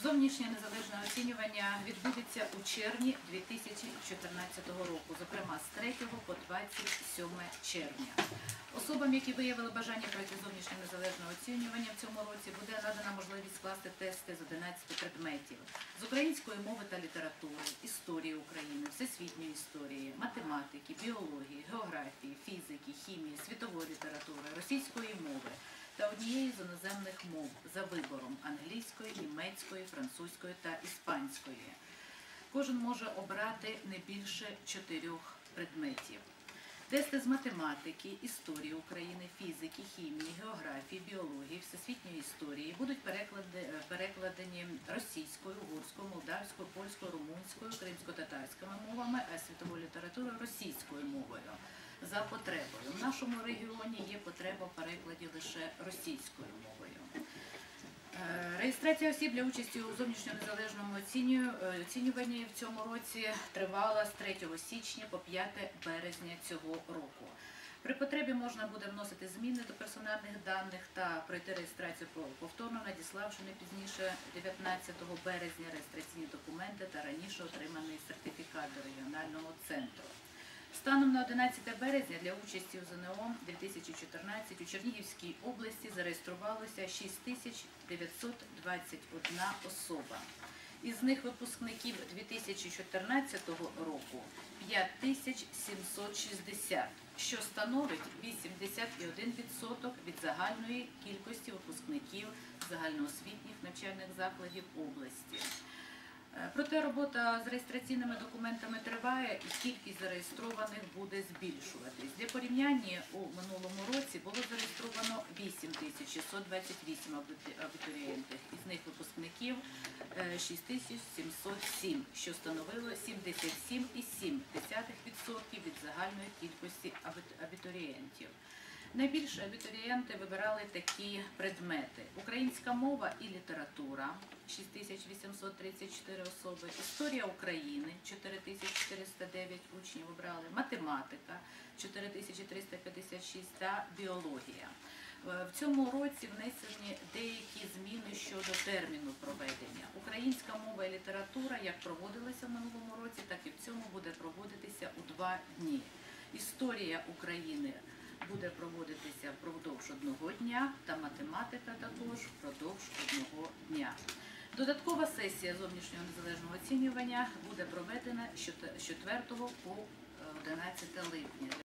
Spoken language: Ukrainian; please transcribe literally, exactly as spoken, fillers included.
Зовнішнє незалежне оцінювання відбудеться у червні дві тисячі чотирнадцятого року, зокрема з третього по двадцять сьоме червня. Особам, які виявили бажання пройти зовнішнє незалежне оцінювання в цьому році, буде надана можливість скласти тести з одинадцяти предметів з української мови та літератури, історії України, всесвітньої історії, математики, біології, географії, фізики, хімії, світової літератури, російської мови та однієї з іноземних мов за вибором англійської, німецької, французької та іспанської. Кожен може обрати не більше чотирьох предметів. Тести з математики, історії України, фізики, хімії, географії, біології, всесвітньої історії будуть перекладені російською, угорською, молдавською, польською, румунською, кримсько-татарськими мовами, а світовою літературою – російською мовою за потребою. В нашому регіоні є потреба в перекладі лише російською мовою. Реєстрація осіб для участі у зовнішньо незалежному оцінюванні в цьому році тривала з третього січня по п'яте березня цього року. При потребі можна буде вносити зміни до персональних даних та пройти реєстрацію повторно, надіславши не пізніше дев'ятнадцятого березня реєстраційні документи та раніше отриманий сертифікат до регіонального центру. Станом на одинадцяте березня для участі у ЗНО дві тисячі чотирнадцять у Чернігівській області зареєструвалося шість тисяч дев'ятсот двадцять одна особа. Із них випускників дві тисячі чотирнадцятого року п'ять тисяч сімсот шістдесят, що становить вісімдесят один відсоток від загальної кількості випускників загальноосвітніх навчальних закладів області. Проте робота з реєстраційними документами триває і кількість зареєстрованих буде збільшуватись. Для порівняння у минулому році було зареєстровано вісім тисяч шістсот двадцять вісім абітурієнтів, із них випускників шість тисяч сімсот сім, що становило сімдесят сім цілих сім десятих відсотка від загальної кількості абітурієнтів. Найбільше абітурієнти вибирали такі предмети: українська мова і література – шість тисяч вісімсот тридцять чотири особи, історія України – чотири тисячі чотириста дев'ять учнів обрали, математика – чотири тисячі триста п'ятдесят шість та біологія. В цьому році внесені деякі зміни щодо терміну проведення. Українська мова і література як проводилася в минулому році, так і в цьому буде проводитися у два дні. Історія України буде проводитися впродовж одного дня, та математика також впродовж одного дня. Додаткова сесія зовнішнього незалежного оцінювання буде проведена з четвертого по одинадцяте липня.